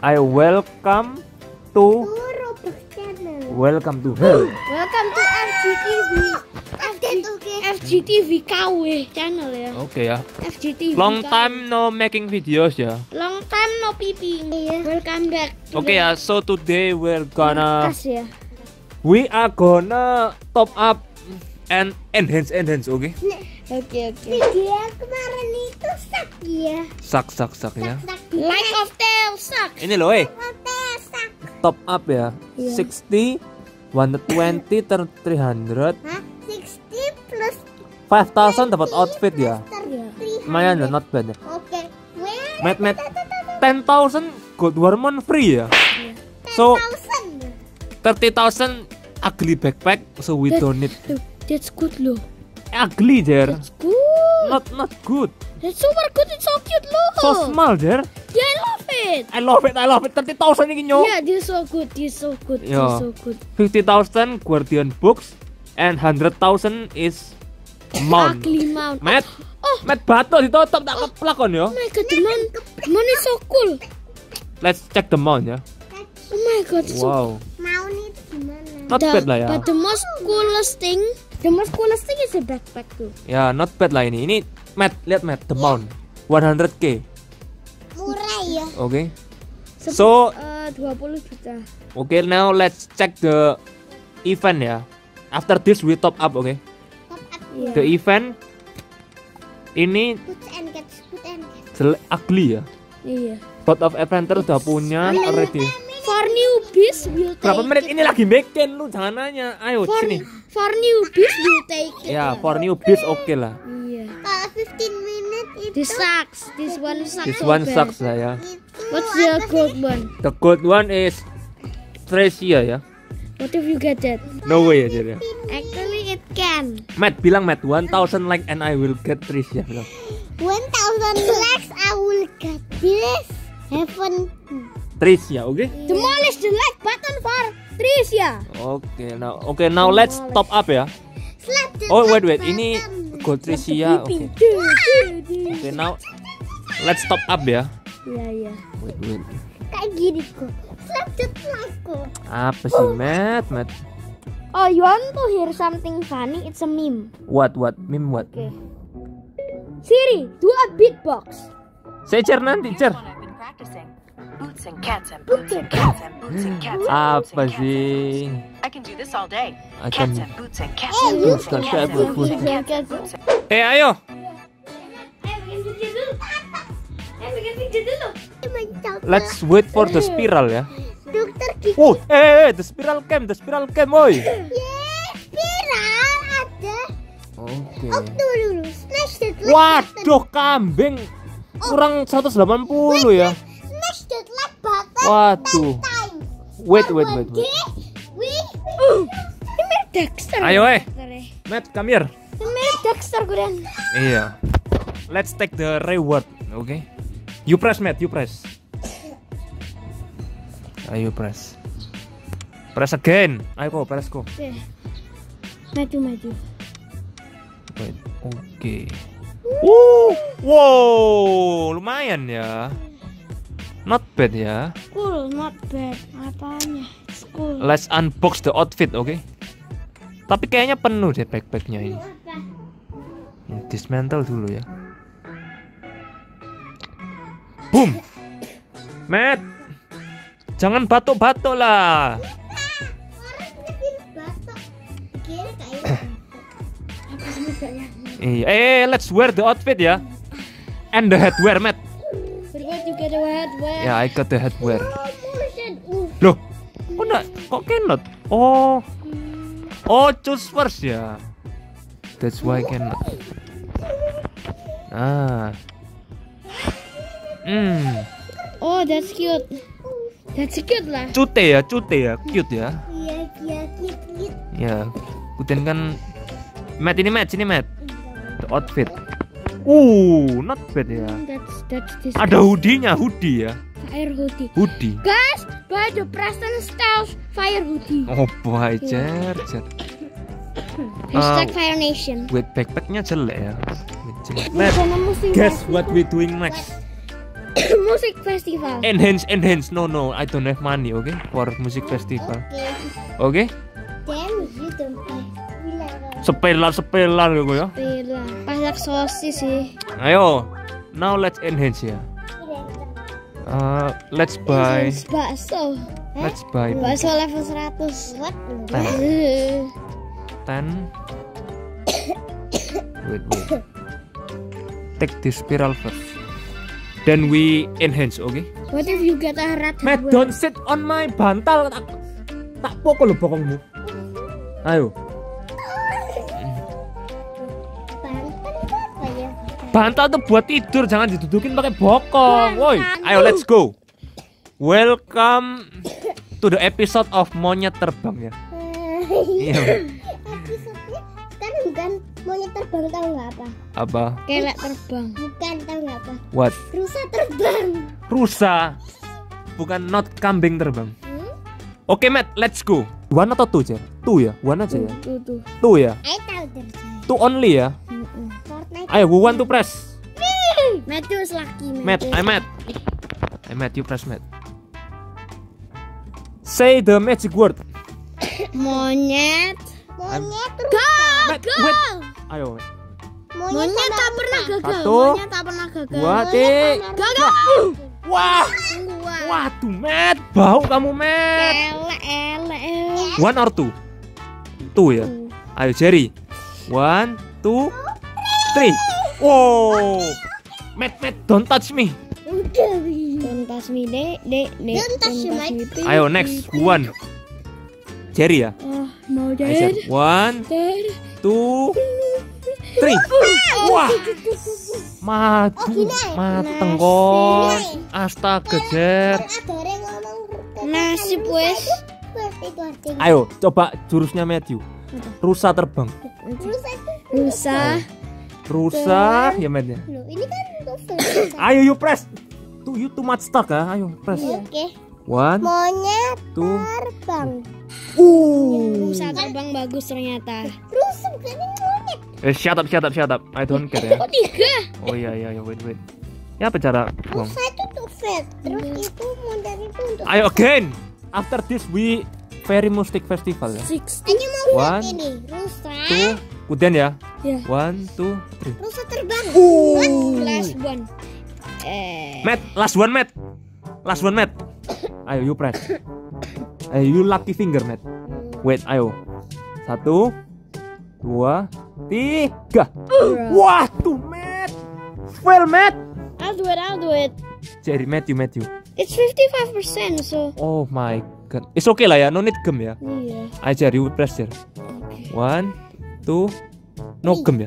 I welcome to Roblox channel. welcome to hell. Welcome to FGTV KW channel ya. Oke ya. FGTV. Long time no making videos ya. Long time no pipi. Welcome back. Oke ya. So today we're gonna Ya. we are gonna top up and enhance. Oke. Oke. Video kemarin itu sak ya. Sak ya. Like of tail sak. Ini loh top up ya. 60 120 300 60 plus 5000 dapat outfit ya. Lumayan ya, not bad ya. Oke. Met 10,000 gold warmon free ya. So 30,000 ugly backpack, so we don't need. That's good loh. Ugly there. That's good. Not good. That's super good. It's so cute loh. So small there. Yeah, I love it. I love it. 30,000 ini nyo. Yeah, this so good. Yeah. So good. 50,000 guardian books and 100,000 is mount. Ugly mount. Matt. Oh. Matt batu ditutup tak pelakon ya. Oh my god, the mount is so cool. Let's check the mount ya. Oh my god, so Wow. mount itu gimana? Not bad lah ya. But the most coolest thing is the backpack tuh. Ya, not bad lah ini. Ini Matt, lihat Matt, the mount 100k. Murah ya. Okay. So 20 juta. okay, now let's check the event ya. After this we top up, okay? Yeah. The event ini ugly ya. Iya. Pot of Adventure udah punya ready. For newbies will take Berapa menit ini lagi bikin lu, jangan nanya. Ayo sini. For newbies will take it. Ya, for newbies oke lah. Iya. Kalau 15 minutes itu This sucks. This one sucks. This so one bad. sucks lah ya. What's the gold one? The gold one is Tresia ya. What if you get that? No way ya dia. Actually it can. Matt bilang Matt 1000 like and I will get Tresia bilang. 1000 likes I will get this heaven. Tresia, oke? Demolish the like button for Tricia. Oke, now let's top up ya. Slap the Oh like wait, button. ini gold Tresia. Oke. Oke, now let's top up ya. Iya. Wait. Kayak gini kok. Slap the like kok. Apa sih Matt? Oh, you want to hear something funny? It's a meme. What? Meme what? Okay. Siri, do a beatbox. Saya cer nanti cer. Boots and cats and boots and cats and boots and cats and Apa boots and cats and sih? I can do this all day. I Cats can- and boots and cats and boots and cats and boots and cats and boots and Ayo. Let's wait for the spiral ya. Dokter gigi. Oh, the spiral cam, oi. Spiral ada. Oke. Dulu. Smash the like Waduh, kambing kurang 180 ya. Smash the like button. Waduh. 10 times. Wait. Ini Dexter. Ayo, Dexter ya. Matt, come here. Ini Dexter gue. Iya. Let's take the reward, oke? You press, Matt, you press. Ayo press. Press again. Ayo press kok. Oke. Maju. Wait, oke. Wow, lumayan ya. Not bad ya. Cool, not bad. Apanya? It's cool. Let's unbox the outfit, oke? Tapi kayaknya penuh deh backpacknya ini. Dismantle dulu ya. Boom. Matt, jangan batuk-batuk lah. Iya, let's wear the outfit ya. And the headwear, Matt. Forgot you get a headwear. Ya, I got the headwear. Loh, kok cannot? Oh, choose first ya. That's why cannot. Oh, that's cute. That's cute lah. Cute ya, cute ya. Iya, gitu. Ya, ikutin kan. Matt, sini Matt. The outfit. Not bad ya. That's this. Ada hoodie ya. Fire hoodie. Hoodie. Guys, buy the Preston Styles Fire hoodie. Oh boy, cer. Hashtag Fire Nation. Wait, backpacknya jelek ya. Matt, guess what we doing next? Musik festival. Enhance. No, I don't have money, okay? For music festival. Okay? Then you don't have Sepelar gitu ya. pila. Pasak sosis sih. Ayo. Now let's enhance ya. Let's buy. Bakso. Let's buy Bakso level 100. What? 10. Wait. Take this spiral first. Then we enhance, okay? What if you get a rat? Matt, don't sit on my bantal. Tak pokok lo bokongmu. Ayo. Bantal tuh buat tidur, jangan didudukin pakai bokong. Woi, ayo let's go. Welcome to the episode of monyet terbang ya. Iya. Episode-nya sekarang bukan monyet terbang, tahu nggak apa? Apa? Kelek terbang. Bukan, tahu nggak apa? What? Rusa terbang. Rusa. Bukan not kambing terbang. Oke, Matt, let's go. One atau two, Cer? Two ya? One aja ya? Tuh. Two ya? I tahu terjadi. Two only ya? Fortnite. Ayo, who want to press? Matthew is lucky. Matt, I Matt, you press Matt. Say the magic word. Monyet. Monyet Matt, wait. Ayo. Monyet tak pernah gagal. Satu. Monyet tak pernah gagal. Dua, tiga. Gagal. Wah. Waduh, Matt. Bau kamu, Matt. Ele. One or two? Two ya? Ayo, Jerry. 1, 2, 3. Wow. Matt, don't touch me. Don't touch me, dek. Don't touch me, Mike. Ayo, next one. Jerry ya? Oh, no, Ayo, dad. 1, Dad. 2, 3. Wah. Mateng kok. Astaga, Jer. Ada orang ngomong Nasib wes. itu artinya. Ayo, coba jurusnya Matthew. Rusa terbang. Rusa, ya Matt ya. Loh, ini kan novel. Ayo, you press. You too much stuck ya. Ayo, press. Oke. 1, Monyet 2. terbang. Rusa terbang bagus ternyata. Rusa bukan monyet. Shut up. I don't care ya. Kok 3? Oh iya, wait. Ya apa cara buang? Rusa itu tuh vet. Terus itu monyet itu untuk. Ayo again. After this we very mystic festival ya. 6. Ini mau lihat 1, ini. Rusa. 2, kemudian ya. Ya. 1, 2, 3. Rusa terbang. Last one. Matt, last one, Matt. Ayo, you press. Ayo, you lucky finger, Matt. Wait, ayo. 1, 2, 3. Wah, tuh, Matt. Well, Matt. I'll do it. Jerry, Matthew. It's 55%, so. Oh my god. It's okay lah ya, no need gem ya. Iya. Ayo, Jerry, you press, Jerry. 1, 2, no gem ya.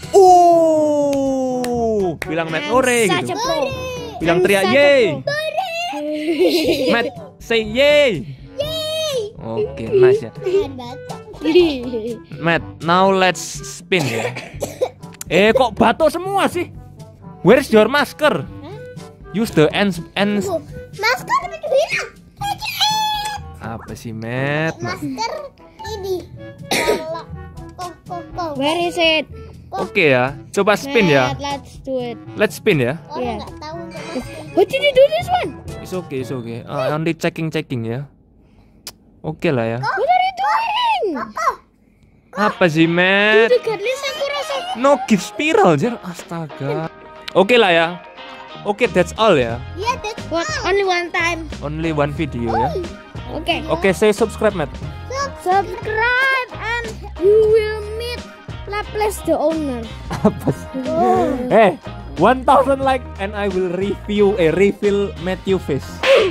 Oh, bilang Matt, ore Such gitu. a pro. Bilang teriak yay. Matt, say yay. Oke, nice ya. Tahan banget. Matt, now let's spin ya. Kok batuk semua sih? Where's your masker? Use the ends. Masker udah hilang. Apa sih, Matt? Masker ini. Kalau kok. Where is it? Oke ya, coba spin ya. Let's do it. Let's spin ya. Orang Yeah. nggak tahu untuk masker. What did you do this one? It's okay. Only checking ya. Oke lah ya. What are you doing? Apa sih, Matt? The godless aku rasa. No give spiral, Jer. Astaga. Oke lah ya. Oke, that's all ya. Iya, that's What? Only one time. Only one video ya. Okay. Oke, say subscribe, Matt. Subscribe and you will meet Laples the owner. Apa sih? 1000 like and I will refill Matthew face.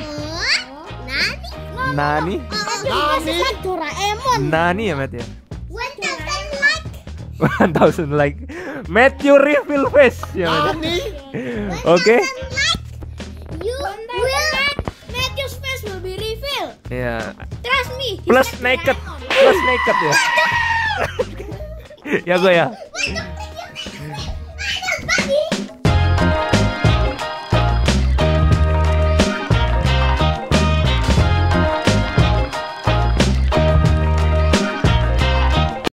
Nani? Nani? Doraemon. Nani ya, Matt ya? 1000 like. 1000 like Matthew refill face ya, Matt. Oke. You will. Matthew's face will be revealed. Ya. Trust me. Plus naked ya. Ya gue ya.